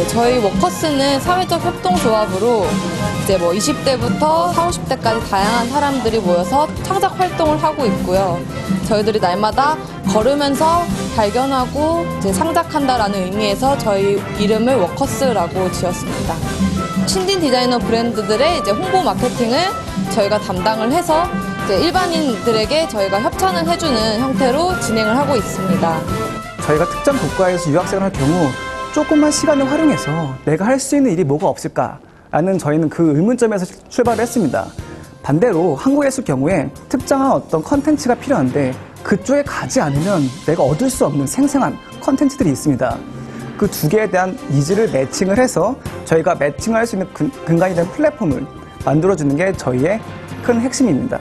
저희 워커스는 사회적 협동조합으로 이제 20대부터 40, 50대까지 다양한 사람들이 모여서 창작 활동을 하고 있고요. 저희들이 날마다 걸으면서 발견하고 이제 창작한다라는 의미에서 저희 이름을 워커스라고 지었습니다. 신진 디자이너 브랜드들의 이제 홍보 마케팅을 저희가 담당을 해서 이제 일반인들에게 저희가 협찬을 해주는 형태로 진행을 하고 있습니다. 저희가 특정 국가에서 유학생을 할 경우 조금만 시간을 활용해서 내가 할 수 있는 일이 뭐가 없을까라는 저희는 그 의문점에서 출발을 했습니다. 반대로 한국에 있을 경우에 특정한 어떤 컨텐츠가 필요한데 그쪽에 가지 않으면 내가 얻을 수 없는 생생한 컨텐츠들이 있습니다. 그 두 개에 대한 니즈를 매칭을 해서 저희가 매칭할 수 있는 근간이 된 플랫폼을 만들어주는 게 저희의 큰 핵심입니다.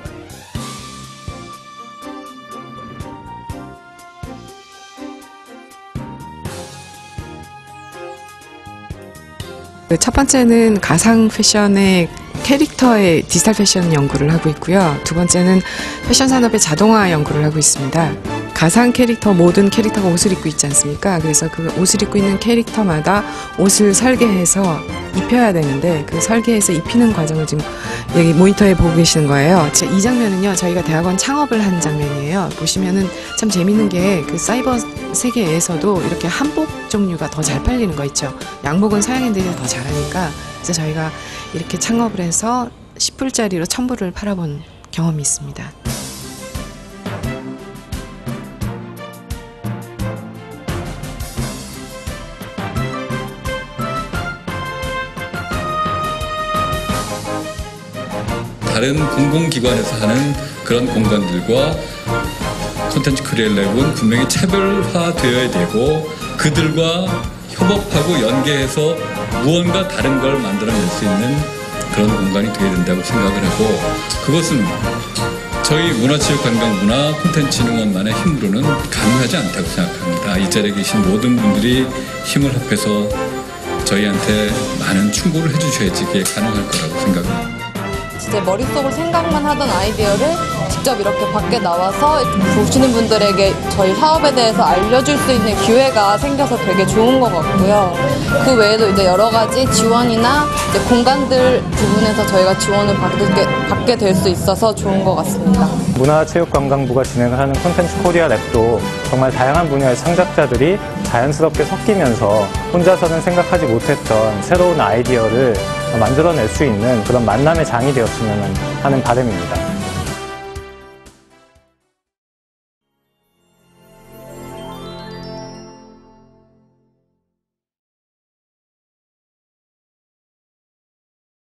첫 번째는 가상 패션의 캐릭터의 디지털 패션 연구를 하고 있고요. 두 번째는 패션 산업의 자동화 연구를 하고 있습니다. 가상 캐릭터, 모든 캐릭터가 옷을 입고 있지 않습니까? 그래서 그 옷을 입고 있는 캐릭터마다 옷을 설계해서 입혀야 되는데 그 설계해서 입히는 과정을 지금 여기 모니터에 보고 계시는 거예요. 이 장면은요, 저희가 대학원 창업을 한 장면이에요. 보시면은 참 재밌는 게 그 사이버 세계에서도 이렇게 한복 종류가 더 잘 팔리는 거 있죠. 양복은 서양인들이 더 잘하니까 그래서 저희가 이렇게 창업을 해서 10불짜리로 1000불을 팔아본 경험이 있습니다. 다른 공공기관에서 하는 그런 공간들과 콘텐츠 크리에이터는 분명히 차별화되어야 되고 그들과 협업하고 연계해서 무언가 다른 걸 만들어낼 수 있는 그런 공간이 되어야 된다고 생각을 하고 그것은 저희 문화체육관광부나 콘텐츠진흥원만의 힘으로는 가능하지 않다고 생각합니다. 이 자리에 계신 모든 분들이 힘을 합해서 저희한테 많은 충고를 해주셔야지 그게 가능할 거라고 생각합니다. 제 머릿속으로 생각만 하던 아이디어를 직접 이렇게 밖에 나와서 보시는 분들에게 저희 사업에 대해서 알려줄 수 있는 기회가 생겨서 되게 좋은 것 같고요. 그 외에도 이제 여러 가지 지원이나 이제 공간들 부분에서 저희가 지원을 받게 될 수 있어서 좋은 것 같습니다. 문화체육관광부가 진행하는 콘텐츠 코리아 랩도 정말 다양한 분야의 창작자들이 자연스럽게 섞이면서 혼자서는 생각하지 못했던 새로운 아이디어를 만들어낼 수 있는 그런 만남의 장이 되었으면 하는 바람입니다.